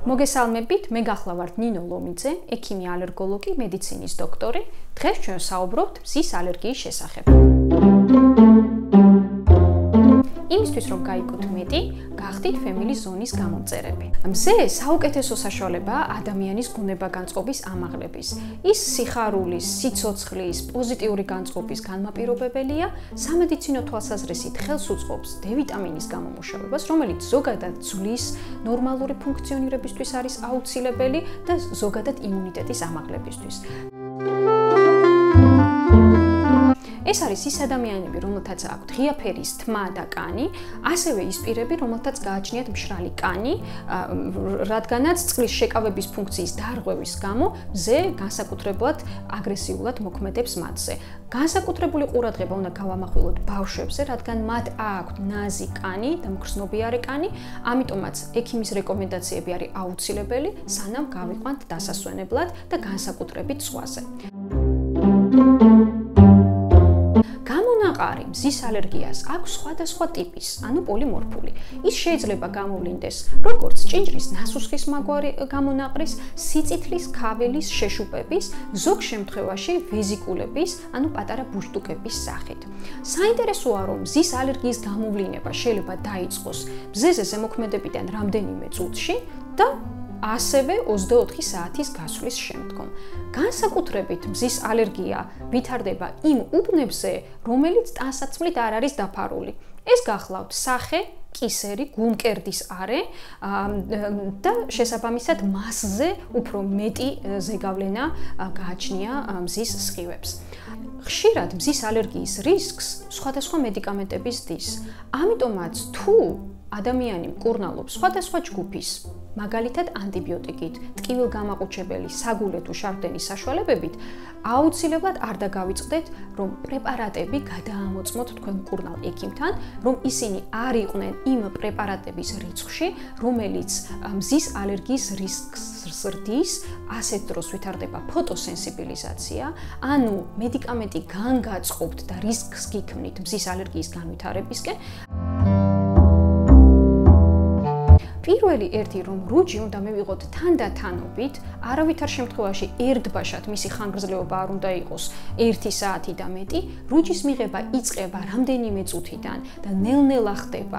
მოგესალმებით, მე გახლავართ ნინო ლომიძე, ექიმი ალერგოლოგი, მედიცინის დოქტორი. დღეს ჩვენ საუბრობთ მზის ალერგიის შესახებ. იმისთვის რომ გაიგოთ მეტი, გახდით ფემილის ზონის გამომწერები. მზე საუკეთესო საშუალებაა ადამიანის გუნება განწყობის ამაღლების. ის სიხარულის, სიცოცხლის, პოზიტიური განწყობის განმაპირობებელია, სამედიცინო თვალსაზრისით ხელს უწყობს D ვიტამინის გამომუშავებას, რომელიც ზოგადად ძვლის ნორმალური ფუნქციონირებისთვის არის აუცილებელი და ზოგადად იმუნიტეტის ამაღლებისთვის. ეს არის ის ადამიანები, რომელთაც აქვთ ღია ფერის თმა და კანი, ასევე ის პირები, რომელთაც გააჩნიათ მშრალი კანი, რადგანაც წყლის შეკავების ფუნქციის დარღვევის გამო მზე განსაკუთრებულად აგრესიულად მოქმედებს მათზე. განსაკუთრებული ყურადღება უნდა გავამახვილოთ ბავშვებზე, რადგან მათ აქვთ ნაზი კანი და მგრძნობიარე კანი, ამიტომაც ექიმის რეკომენდაციები არის აუცილებელი, სანამ გავიყვანთ დასასვენებლად და განსაკუთრებით ზღვაზე. გამონაყარი მზის ალერგიას აქვს სხვადასხვა ტიპის, ანუ პოლიმორფული. ის შეიძლება გამოვლინდეს როგორც ჭინჭრის ნასუსხის მაგვარი გამონაყრის, სიწითლის, ქაველის, შეშუპების, ზოგ შემთხვევაში ვეზიკულების, ანუ პატარა ბუშტუკების სახით. საინტერესოა, რომ მზის ალერგიის გამოვლინება შეიძლება დაიწყოს მზეზე ზემოქმედებიდან რამდენიმე წუთში და ასევე 24 საათის გასვლის შემდგომ. განსაკუთრებით მზის ალერგია ვითარდება იმ უბნებზე, რომელიც ტანსაცმლით არ არის დაფარული. ეს გახლავთ სახე, კისერი, გულმკერდის არე და შესაბამისად მასზე უფრო მეტი ზეგავლენა გააჩნია მზის სხივებს. ხშირად მზის ალერგიის რისკს სხვადასხვა მედიკამენტების დის. ამიტომაც თუ ადამიანი მკურნალობს სხვადასხვა ჯგუფის, მაგალითად ანტიბიოტიკით, ტკივილგამაყუჩებელი, საგულე თუ შარდენის საშუალებებით, აუცილებლად არ დაგავიწყდეთ, რომ პრეპარატები გადაამოწმოთ თქვენ მკურნალ ექიმთან, რომ ისინი არ იყვნენ იმ პრეპარატების რიცხვში, რომელიც მზის ალერგიის რისკს ზრდის, ასეთ დროს ვითარდება ფოტოსენსიბილიზაცია, ანუ მედიკამენტი განგაწყობთ და რისკს გიქმნით მზის ალერგიის განვითარებისკენ. პირველი ერთი რომ რუჯი უნდა მივიღოთ თანდათანობით, არავითარ შემთხვევაში ერთბაშად მისი ხანგრძლივობა არ უნდა იყოს 1 საათი და მეტი, რუჯის მიღება იწყება რამდენიმე წუთიდან და ნელ-ნელა ხდება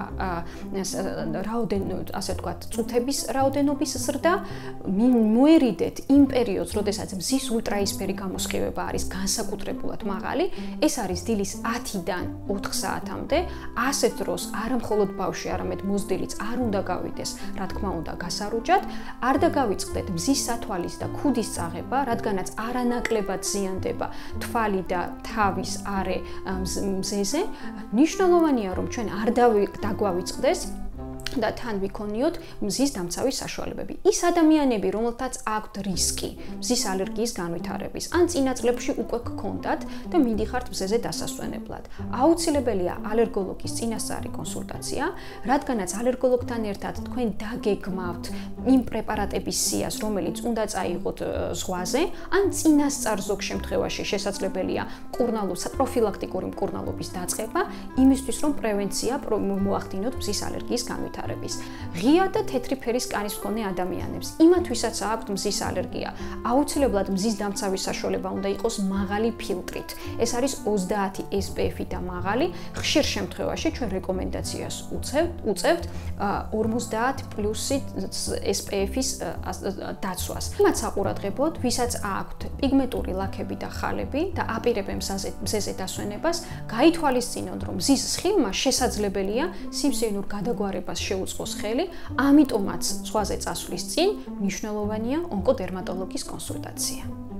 ასე ვთქვათ, წუთების რაოდენობის ზრდა, მოერიდეთ იმ პერიოდს, როდესაც მზის ულტრაისფერი გამოსხივება არის განსაკუთრებულად მაღალი, ეს არის დილის 10-დან 4 საათამდე, ასეთ დროს არა მხოლოდ ბავშვი, არამედ მოზრდილიც არ უნდა გავიდეს, რა თქმა უნდა, გასარუჯად, არ დაგავიწყდეთ მზის სათვალის და ქუდის წაღება, რადგანაც არანაკლებად ზიანდება თვალი და თავის არე მზეზე. მნიშვნელოვანია, რომ ჩვენ არ დაგვავიწყდეს და თან ვიქონიოთ მზის დამცავის საშუალებები. ის ადამიანები, რომელთაც აქვთ რისკი მზის ალერგიის განვითარების, ან წინა წლებში უკვე გქონდათ და მიდიხართ მზეზე დასასვენებლად. აუცილებელია ალერგოლოგის წინასწარი კონსულტაცია, რადგანაც ალერგოლოგთან ერთად თქვენ დაგეგმავთ იმ პრეპარატების სიას, რომელიც უნდა წაიღოთ ზღვაზე, ან წინასწარ ზოგ შემთხვევაში შესაძლებელია პროფილაქტიკური მკურნალობის დაწყება, იმისთვის რომ პრევენცია მოახდინოთ მზის ალერგიის განვითარებას. ღია და თეთრი ფერის კანის მქონე ადამიანებს, იმათვისაც აქვთ მზის ალერგია, აუცილებლად მზის დამცავის საშუალება უნდა იყოს მაღალი ფილტრით. ეს არის 30 SPF-ი და მაღალი. ხშირ შემთხვევაში ჩვენ რეკომენდაციას უწევთ 50+ SPF-ის დაცვას. მათ საყურადღებოდ, ვისაც აქვთ პიგმენტური ლაქები და ხალები და აპირებენ მზეზე დასვენებას, გაითვალისწინოთ, რომ მზის სხივმა შესაძლებელია სიმსივნურ გადაგვარებას შეუწყოს ხელი, ამიტომაც ზღვაზე წასვლის წინ მნიშვნელოვანია ონკოდერმატოლოგის კონსულტაცია.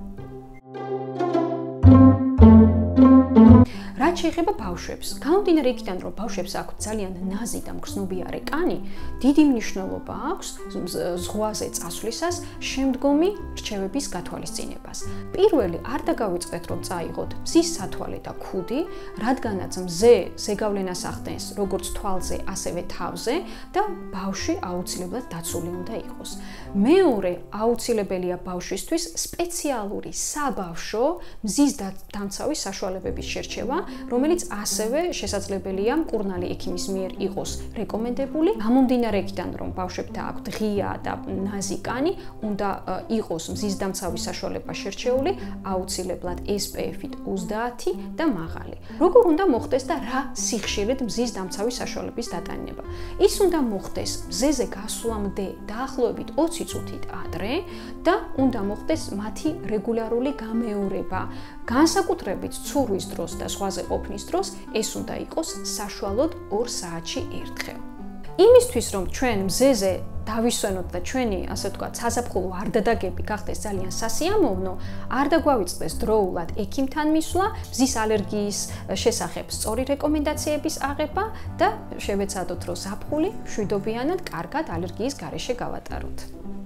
რაც შეეხება ბავშვებს, გამომდინარე იქიდან, რომ ბავშვებს აქვთ ძალიან ნაზი და მგრძნობიარე კანი, დიდი მნიშვნელობა აქვს ზღვაზე წასვლისას შემდგომი რჩევების გათვალისწინებას. პირველი, არ დაგავიწყდეთ, რომ წაიღოთ მზის სათვალე და ქუდი, რადგანაც მზე ზეგავლენას ახდენს როგორც თვალზე, ასევე თავზე და ბავშვი აუცილებლად დაცული უნდა იყოს. მეორე, აუცილებელია ბავშვისთვის სპეციალური საბავშვო მზის დამცავის საშუალებების შერჩევა, რომელიც ასევე შესაძლებელია მკურნალი ექიმის მიერ იყოს რეკომენდებული. გამომდინარე იქიდან, რომ ბავშვებთან აქვთ ღია და ნაზი კანი, უნდა იყოს მზის დამცავი საშუალება შერჩეული, აუცილებლად SPF-ით 30 და მაღალი. როგორ უნდა მოხდეს და რა სიხშირით მზის დამცავი საშუალების დატანება? ის უნდა მოხდეს მზეზე გასვლამდე დაახლოებით 20 წუთით ადრე და უნდა მოხდეს მათი რეგულარული გამეორება. განსაკუთრებით ცურვის დროს და ზღვაზე ყოფნის დროს ეს უნდა იყოს საშუალოდ 2 საათში ერთხელ. იმისთვის რომ ჩვენ მზეზე დავისვენოთ და ჩვენი, ასე ვთქვათ, საზაფხულო არდადაგები გახდეს ძალიან სასიამოვნო, არ დაგვავიწყდეს დროულად ექიმთან მისვლა, მზის ალერგიის შესახებ სწორი რეკომენდაციების აღება და შევეცადოთ, რომ ზაფხული მშვიდობიანად, კარგად ალერგიის გარეშე გავატაროთ.